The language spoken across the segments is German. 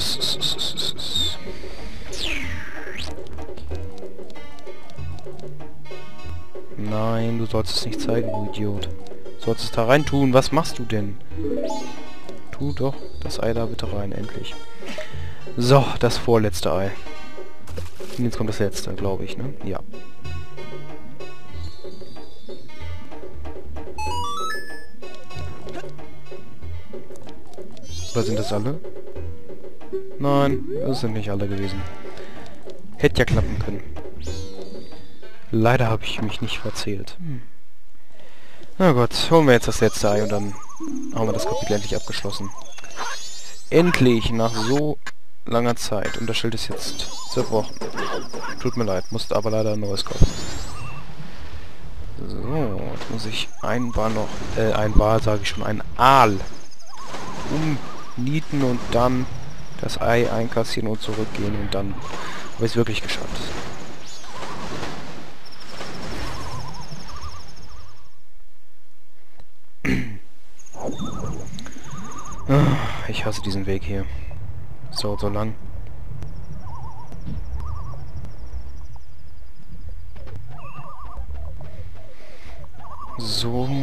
Nein, du sollst es nicht zeigen, du Idiot. Du sollst es da rein tun. Was machst du denn? Tu doch das Ei da bitte rein, endlich. So, das vorletzte Ei. Und jetzt kommt das letzte, glaube ich, ne? Ja. Oder sind das alle? Nein, das sind nicht alle gewesen. Hätte ja klappen können. Leider habe ich mich nicht verzählt. Na gut, holen wir jetzt das letzte Ei und dann haben wir das Kapitel endlich abgeschlossen. Endlich, nach so langer Zeit. Und das Schild ist jetzt zerbrochen. Tut mir leid, musste aber leider ein neues kaufen. So, jetzt muss ich ein Wal noch, ein Wal sage ich schon, ein Aal umnieten und dann das Ei einkassieren und zurückgehen und dann habe ich es wirklich geschafft. Ich hasse diesen Weg hier. So lang. So.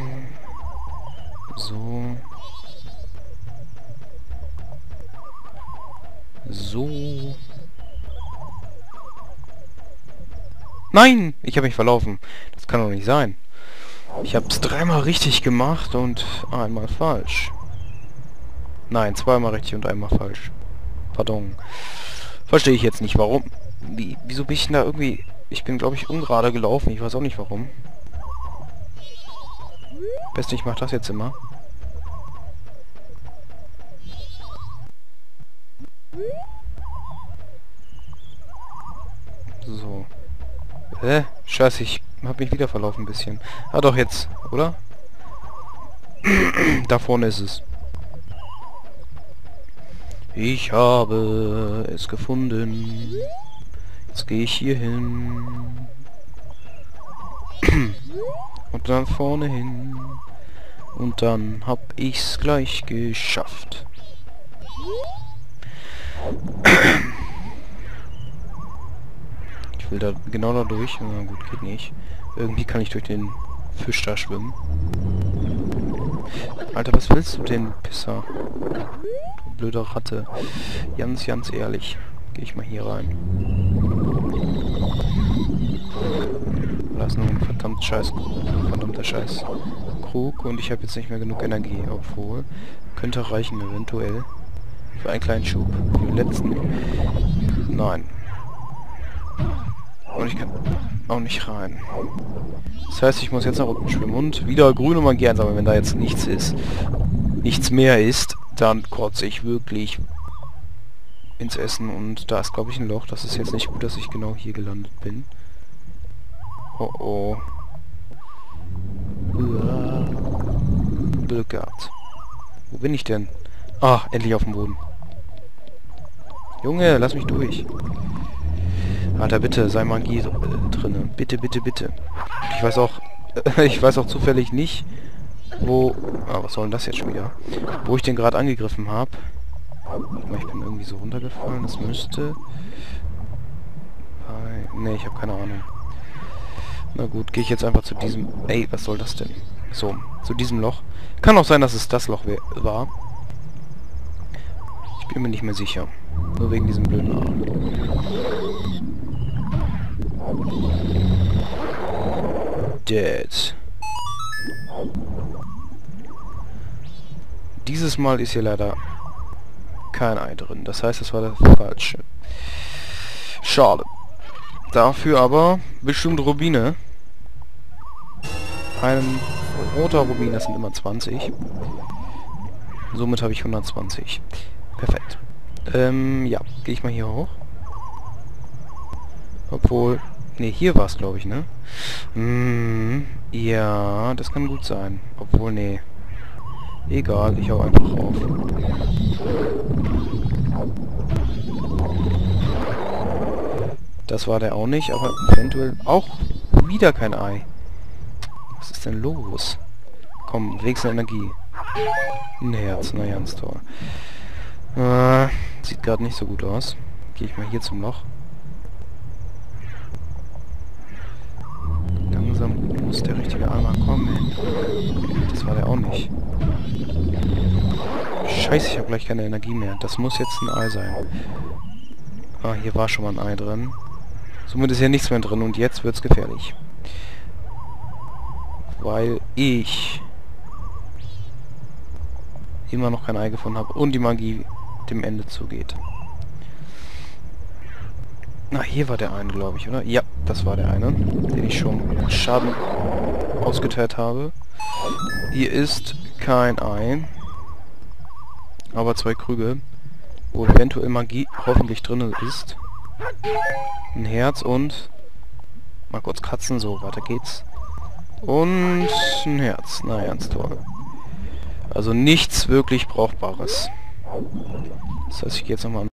So. So. Nein! Ich habe mich verlaufen. Das kann doch nicht sein. Ich habe es dreimal richtig gemacht und einmal falsch. Nein, zweimal richtig und einmal falsch. Pardon. Verstehe ich jetzt nicht, warum. Wieso bin ich denn da irgendwie... Ich bin, glaube ich, ungerade gelaufen. Ich weiß auch nicht, warum. Beste, ich mache das jetzt immer. So. Scheiße, ich habe mich wieder verlaufen ein bisschen. Ah doch, jetzt, oder? Da vorne ist es. Ich habe es gefunden. Jetzt gehe ich hier hin. Und dann vorne hin. Und dann hab ich's gleich geschafft. Ich will da genau da durch. Na gut, geht nicht. Irgendwie kann ich durch den Fisch da schwimmen. Alter, was willst du denn, Pisser? Du blöde Ratte. Ganz ehrlich. Gehe ich mal hier rein. Da ist nur ein verdammter Scheiß Krug und ich habe jetzt nicht mehr genug Energie, obwohl könnte reichen eventuell für einen kleinen Schub. Für den letzten. Nein. Und ich kann auch nicht rein. Das heißt, ich muss jetzt nach unten schwimmen und wieder grüne Magie einsammeln, wenn da jetzt nichts ist. Nichts mehr ist, dann kotze ich wirklich ins Essen und da ist, glaube ich, ein Loch. Das ist jetzt nicht gut, dass ich genau hier gelandet bin. Oh oh. Glück gehabt. Wo bin ich denn? Ah, endlich auf dem Boden. Junge, lass mich durch. Alter, bitte, sei Magie drinne. Bitte, bitte, bitte. Ich weiß auch, ich weiß auch zufällig nicht, wo... Ah, was soll denn das jetzt schon wieder? Wo ich den gerade angegriffen habe. Ich bin irgendwie so runtergefallen. Das müsste... Ne, ich habe keine Ahnung. Na gut, gehe ich jetzt einfach zu diesem... Ey, was soll das denn? So, zu diesem Loch. Kann auch sein, dass es das Loch war. Ich bin mir nicht mehr sicher. Nur wegen diesem blöden Arm. Dead. Dieses Mal ist hier leider kein Ei drin. Das heißt, das war der falsche. Schade. Dafür aber bestimmt Rubine. Ein roter Rubin, das sind immer 20. Somit habe ich 120. Perfekt. Ja, gehe ich mal hier hoch. Obwohl... Ne, hier war es, glaube ich, ne? Ja, das kann gut sein. Obwohl, nee. Egal, ich hau einfach auf. Das war der auch nicht, aber eventuell auch wieder kein Ei. Was ist denn los? Komm, wechsel Energie. Ein Herz, na ganz toll. Sieht gerade nicht so gut aus. Gehe ich mal hier zum Loch. Langsam muss der richtige Eimer kommen. Das war der auch nicht. Scheiße, ich habe gleich keine Energie mehr. Das muss jetzt ein Ei sein. Ah, hier war schon mal ein Ei drin. Somit ist hier nichts mehr drin und jetzt wird's gefährlich. Weil ich immer noch kein Ei gefunden habe und die Magie dem Ende zugeht. Na, hier war der eine, glaube ich, oder? Ja, das war der eine, den ich schon Schaden ausgeteilt habe. Hier ist kein Ei, aber 2 Krüge, wo eventuell Magie hoffentlich drin ist. Ein Herz und... mal kurz kratzen, so, weiter geht's. Und ein Herz, na ganz toll. Also nichts wirklich Brauchbares. Das heißt, ich gehe jetzt nochmal